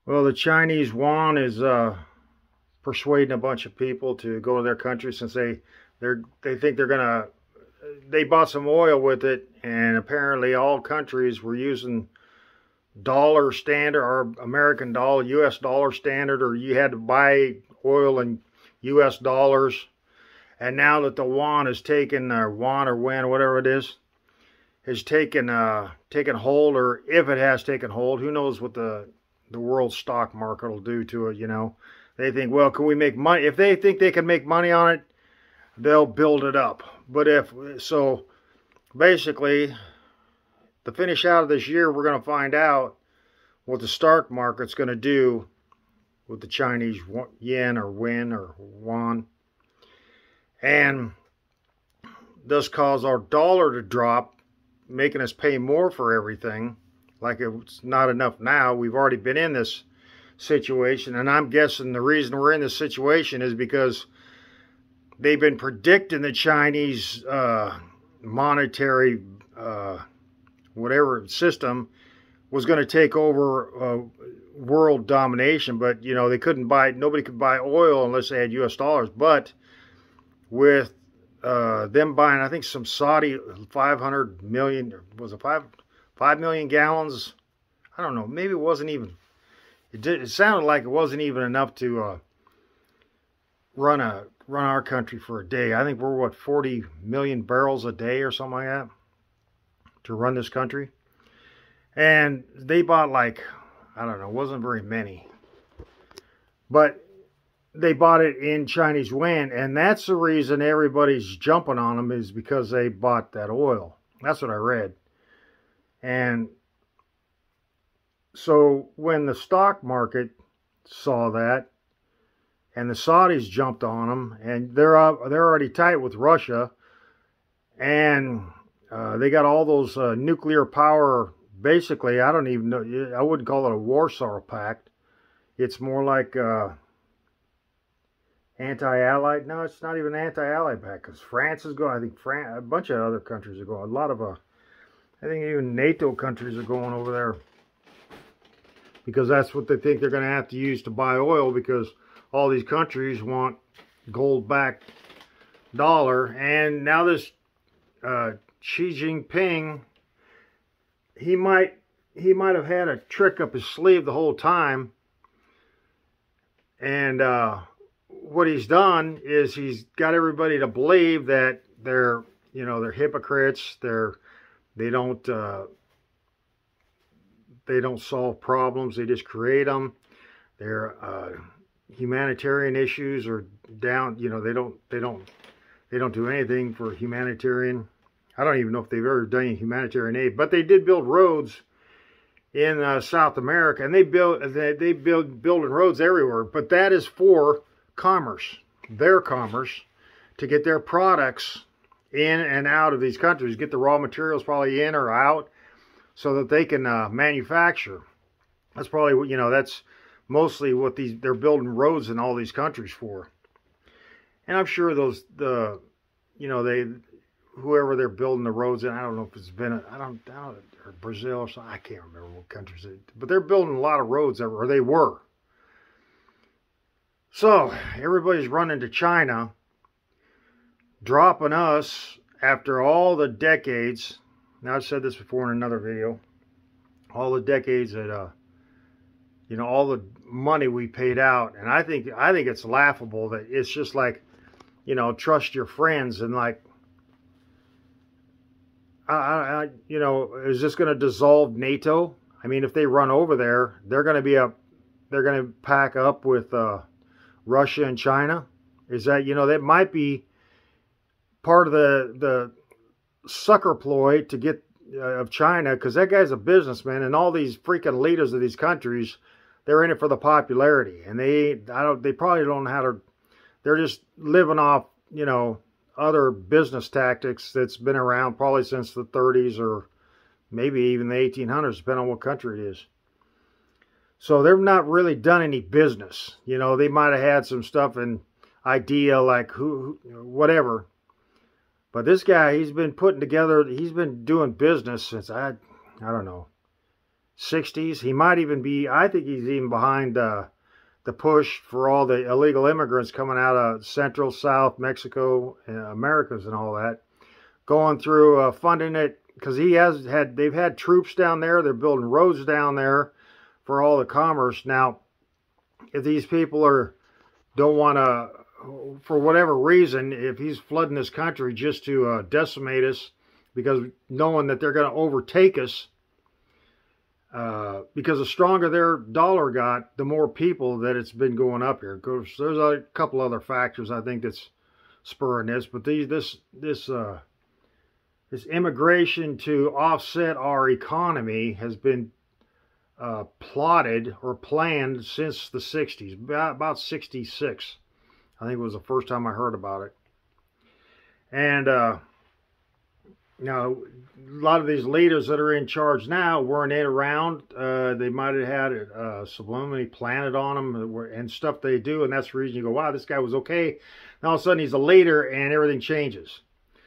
Well, the Chinese yuan is persuading a bunch of people to go to their country since they think they're gonna. They bought some oil with it, and apparently all countries were using dollar standard or American dollar, U.S. dollar standard, or you had to buy oil in U.S. dollars. And now that the yuan has taken, or yuan or wen, or whatever it is, has taken hold, or if it has taken hold, who knows what the world stock market will do to it, you know. They think, well, can we make money? If they think they can make money on it, they'll build it up. But so basically, to finish out of this year, we're going to find out what the stock market's going to do with the Chinese yen or wen or yuan. And this caused our dollar to drop, making us pay more for everything. Like it's not enough now. We've already been in this situation, and I'm guessing the reason we're in this situation is because they've been predicting the Chinese monetary whatever system was going to take over world domination. But you know, they couldn't buy, nobody could buy oil unless they had US dollars. But with them buying, I think, some Saudi 500 million, was it 5 million gallons? I don't know. Maybe it wasn't even. It sounded like it wasn't even enough to run our country for a day. I think we're what, 40 million barrels a day or something like that to run this country. And they bought, like, I don't know, wasn't very many. But they bought it in Chinese yuan, and that's the reason everybody's jumping on them, is because they bought that oil. That's what I read. And so when the stock market saw that, and the Saudis jumped on them, and they're already tight with Russia, and they got all those nuclear power. Basically, I don't even know. I wouldn't call it a Warsaw Pact. It's more like anti-allied. No, it's not even anti-allied pact, because France is going. I think a bunch of other countries are going. A lot of I think even NATO countries are going over there, because that's what they think they're going to have to use to buy oil, because all these countries want gold-backed dollar. And now this Xi Jinping, he might have had a trick up his sleeve the whole time. And what he's done is he's got everybody to believe that they're hypocrites. They don't solve problems. They just create them. Their humanitarian issues are down. You know, they don't do anything for humanitarian. I don't even know if they've ever done any humanitarian aid, but they did build roads in South America, and they building roads everywhere. But that is for commerce, their commerce, to get their products in and out of these countries, get the raw materials probably in or out, so that they can manufacture. That's probably what, that's mostly what they're building roads in all these countries for. And I'm sure whoever they're building the roads in, I don't know if it's or Brazil or something, I can't remember what countries, but they're building a lot of roads, or they were. So everybody's running to China, dropping us after all the decades. Now, I've said this before in another video. All the decades that, all the money we paid out, and I think it's laughable that it's just like, trust your friends, and like, is this going to dissolve NATO? I mean, if they run over there, they're going to pack up with Russia and China. Is that, that might be part of the sucker ploy to get of China, because that guy's a businessman, and all these freaking leaders of these countries, they're in it for the popularity, and they probably don't know how to. They're just living off other business tactics that's been around probably since the 30s or maybe even the 1800s, depending on what country it is. So they've not really done any business. They might have had some stuff and idea like whatever. But this guy, he's been putting together, he's been doing business since, I don't know, 60s. He might even be, I think he's even behind the push for all the illegal immigrants coming out of Central, South, Mexico, Americas and all that, going through funding it, because they've had troops down there. They're building roads down there for all the commerce. Now, if these people don't want to, for whatever reason, if he's flooding this country just to decimate us, because knowing that they're going to overtake us, because the stronger their dollar got, the more people that it's been going up here. Of course, there's a couple other factors I think that's spurring this, but this immigration to offset our economy has been plotted or planned since the 60s, about 66. I think it was the first time I heard about it. And now, a lot of these leaders that are in charge now weren't around. They might have had it subliminally planted on them and stuff they do, and that's the reason you go, wow, this guy was okay. And all of a sudden he's a leader and everything changes.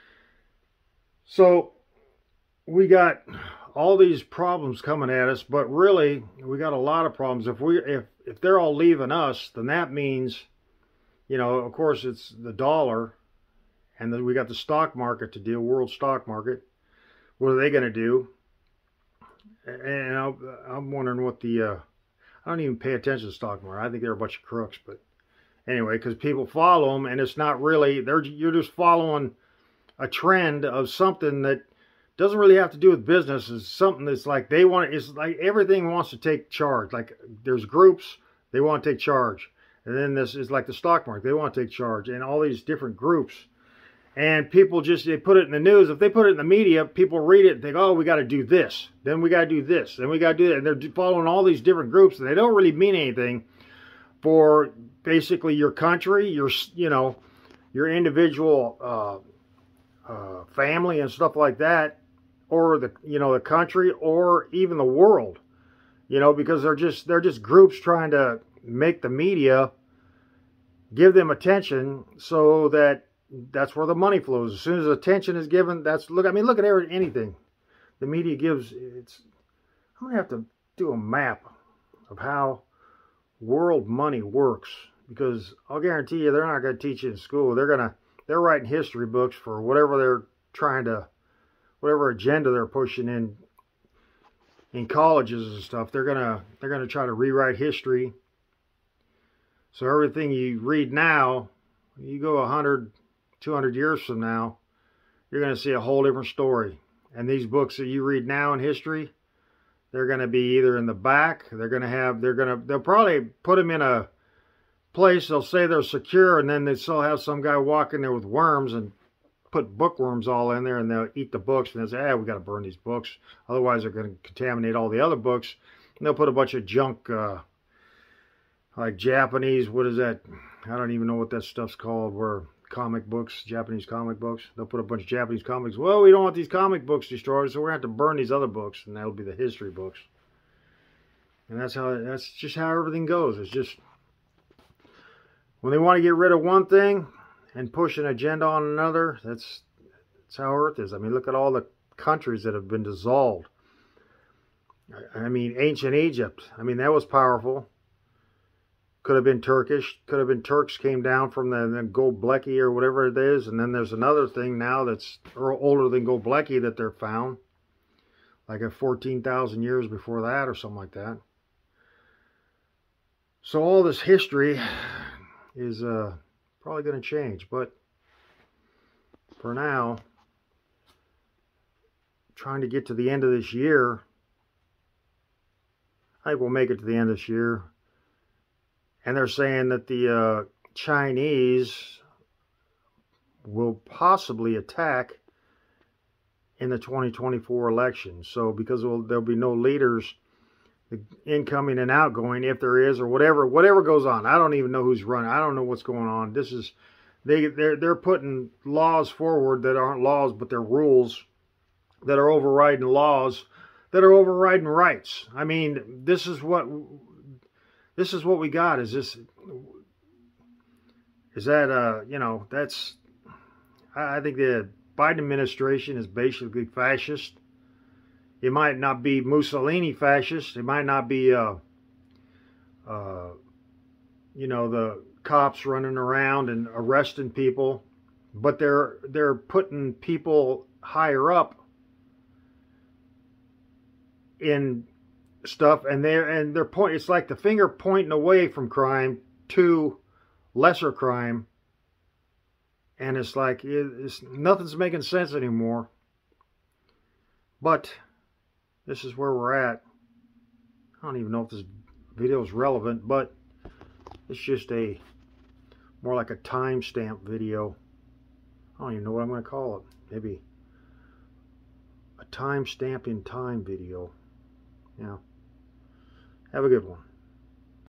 So we got all these problems coming at us, but really we got a lot of problems. If they're all leaving us, then that means, you know, of course it's the dollar, and then we got the stock market to deal, world stock market. What are they going to do? And I'm wondering what I don't even pay attention to the stock market. I think they're a bunch of crooks, but anyway, because people follow them, and it's not really, you're just following a trend of something that doesn't really have to do with business. It's something that's like it's like everything wants to take charge. Like there's groups, they want to take charge. And then this is like the stock market, they want to take charge, and all these different groups. And people they put it in the news. If they put it in the media, people read it and think, oh, we got to do this. Then we got to do this. Then we got to do that. And they're following all these different groups, and they don't really mean anything for basically your country, your individual family and stuff like that, or the country, or even the world, because they're just groups trying to make the media give them attention, so that's where the money flows. As soon as attention is given, look at anything the media gives. I'm gonna have to do a map of how world money works, because I'll guarantee you they're not gonna teach it in school. They're writing history books for whatever agenda they're pushing in colleges and stuff. They're gonna try to rewrite history. So everything you read now, you go 100, 200 years from now, you're going to see a whole different story. And these books that you read now in history, they're going to be either in the back, they'll probably put them in a place, they'll say they're secure, and then they still have some guy walk in there with worms and put bookworms all in there, and they'll eat the books, and they'll say, we got to burn these books, otherwise they're going to contaminate all the other books. And they'll put a bunch of junk, like Japanese, what is that? I don't even know what that stuff's called, where comic books, Japanese comic books. They'll put a bunch of Japanese comics. Well, we don't want these comic books destroyed, so we're going to have to burn these other books, and that'll be the history books. And that's just how everything goes. It's just, when they want to get rid of one thing and push an agenda on another, that's how Earth is. I mean, look at all the countries that have been dissolved. I mean, ancient Egypt, that was powerful. Could have been Turkish. Could have been Turks came down from the Göbekli or whatever it is. And then there's another thing now that's older than Göbekli that they're found. Like 14,000 years before that or something like that. So all this history is probably going to change. But for now, trying to get to the end of this year, I think we'll make it to the end of this year. And they're saying that the Chinese will possibly attack in the 2024 election. So because there'll be no leaders, incoming and outgoing, if there is, or whatever goes on. I don't even know who's running. I don't know what's going on. They're putting laws forward that aren't laws, but they're rules that are overriding laws that are overriding rights. This is what we got. I think the Biden administration is basically fascist. It might not be Mussolini fascist. It might not be, you know, the cops running around and arresting people, but they're putting people higher up in stuff, and they're point. It's like the finger pointing away from crime to lesser crime, and it's like nothing's making sense anymore. But this is where we're at. I don't even know if this video is relevant, but it's just more like a timestamp video. I don't even know what I'm going to call it. Maybe a timestamp in time video. Yeah. Have a good one.